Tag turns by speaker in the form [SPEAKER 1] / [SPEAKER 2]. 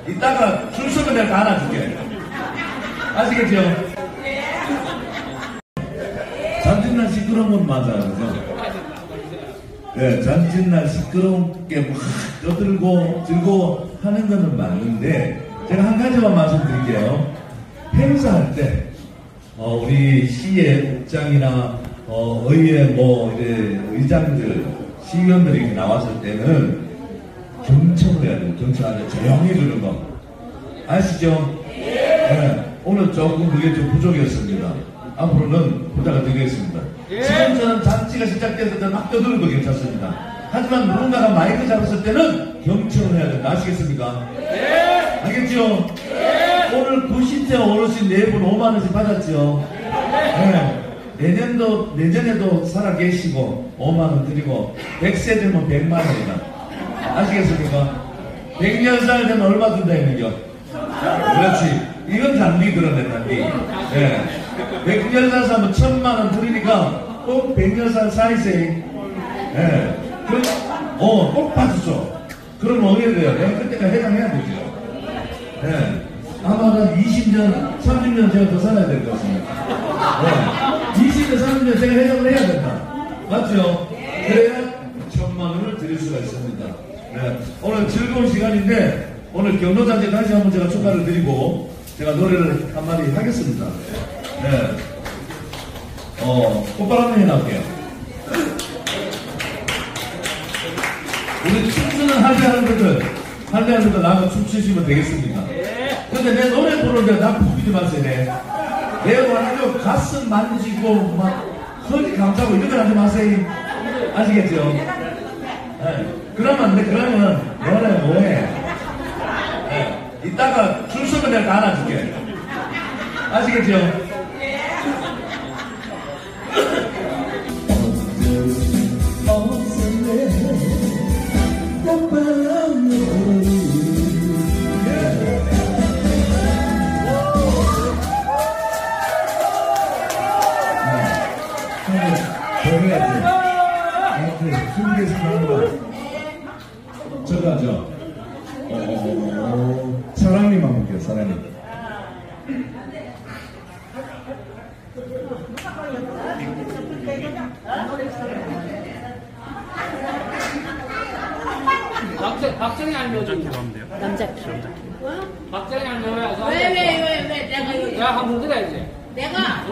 [SPEAKER 1] 이따가 줄 서면 내가 다 안아줄게. 아시겠죠? 잔짓날 시끄러운 건 맞아요. 그죠? 네, 잔짓날 시끄럽게 막 떠들고 즐거워 하는 거는 맞는데, 제가 한 가지만 말씀드릴게요. 행사할 때, 우리 시의 국장이나, 의회 이제 의장들, 시의원들이 이렇게 나왔을 때는 경청을 해야 돼요. 경청 안에 조용히 들은 거. 아시죠? 네. 오늘 조금 그게 좀 부족했습니다. 앞으로는 부탁을 드리겠습니다. 지금 저는 잔치가 시작됐을 때 막 떠들어도 괜찮습니다. 하지만 누군가가 마이크 잡았을 때는 경청을 해야 된다. 아시겠습니까? 네. 알겠죠? 네. 오늘 90세 어르신 4분 5만원씩 받았죠? 네. 내년에도 살아계시고 5만원 드리고 100세 되면 100만원이다. 아시겠습니까? 100살 되면 얼마 준다 했는겨? 그렇지. 이건 단비 그러네, 단비. 네. 100살 사면 1000만원 드리니까 꼭 100살 사이세요. 네. 꼭 봐주죠. 그럼 어떻게 돼요? 내가 그때까지 해당해야 되죠. 네. 아마 한 20년, 30년 제가 더 살아야 될 것 같습니다. 네. 20년, 30년 제가 해당을 해야 된다. 맞죠? 그래야 1000만원을 드릴 수가 있습니다. 네. 오늘 즐거운 시간인데, 오늘 경로잔치 다시 한번 제가 축하를 드리고, 제가 노래를 한마디 하겠습니다. 네. 꽃바람 한번 해놔볼게요. 우리 춤추는 할배하는 분들 나가 춤추시면 되겠습니까? 근데 내 노래 부르는데 나 부르지 마세요. 내가 아주 가슴 만지고, 막, 허리 감싸고 이런 거 하지 마세요. 아시겠죠? 네. 그러면 안 돼. 그러면 너네 뭐해? 네. 이따가 줄 서면 내가 다 안아줄게. 아시겠죠? 저가죠. 사랑님 한번 볼게요. 사랑님.
[SPEAKER 2] 박정희 알려줘.
[SPEAKER 3] 남자
[SPEAKER 2] 박정희 알려줘야죠.
[SPEAKER 3] 왜
[SPEAKER 2] 내가 한번 들어야지.
[SPEAKER 3] 내가